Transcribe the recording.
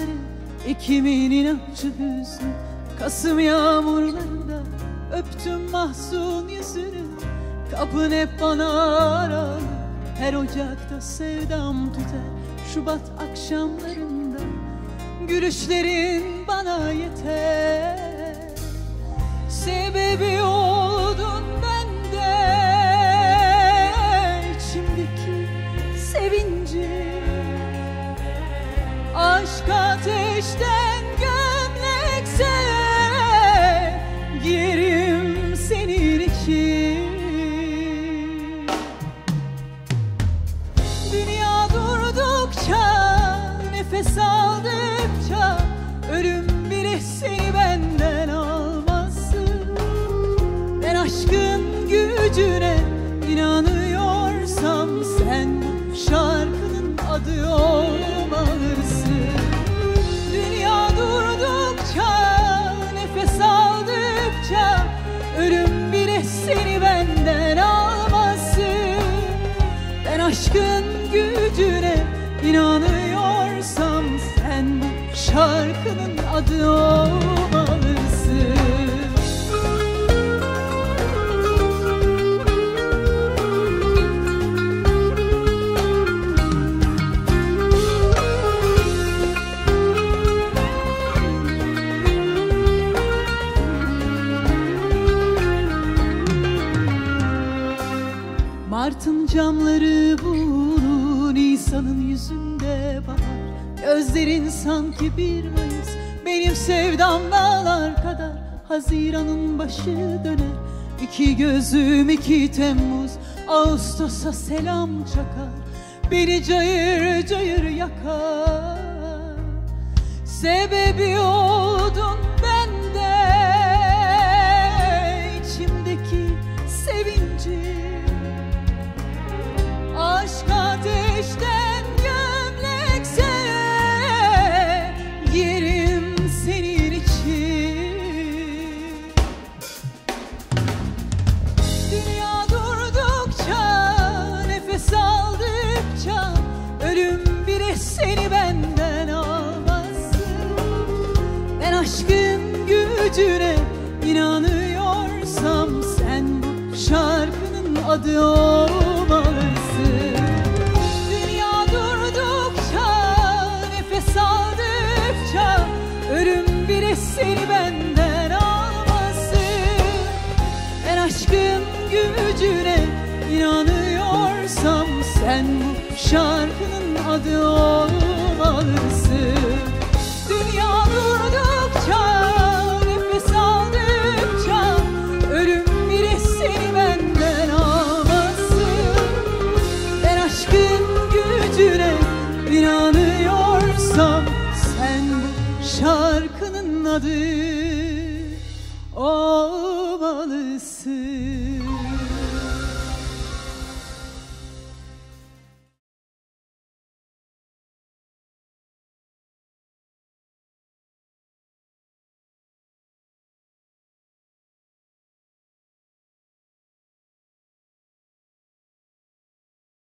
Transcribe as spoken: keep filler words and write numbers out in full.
gözleri, Ekim'in inatçı hüznü, Kasım yağmurlarında öptüm mahzun yüzünü. Kapın hep bana aralı, her ocakta sevdam tüter. Şubat akşamlarında gülüşlerin bana yeter. Sebebi oldun bende, içimdeki sevinci. Aşk ateşten gömlekse giyerim senin için. Dünya durdukça, nefes aldıkça, ölüm bile seni benden almasın. Ben aşkın gücüne inanıyorsam, sen bu şarkının adı olmalısın. Dünya durdukça, nefes aldıkça, ölüm bile seni benden almasın. Ben aşkın gücüne inanıyorsam, sen bu şarkının adı olmalısın. Mart'ın camları vurur, Nisan'ın yüzünde bahar. Gözlerin sanki bir Mayıs, benim sevdam dağlar kadar. Haziran'ın başı döner, iki gözüm iki Temmuz. Ağustos'a selam çakar, beni cayır cayır yakar. Sebebi oldun bende, içimdeki sevinci. Aşk ateşten gömlekse giyerim senin için. Dünya durdukça, nefes aldıkça, ölüm bile seni benden almasın. Ben aşkın gücüne inanıyorsam, sen bu şarkının adı olmalısın. Dünya durdukça, nefes aldıkça, ölüm bile seni benden almasın. Ben aşkın gücüne inanıyorsam, sen bu şarkının adı olmalısın. Dünya durdukça, nefes aldıkça, ölüm bile seni benden almasın. Ben aşkın gücüne inanıyorsam, sen bu şarkının adı olmalısın.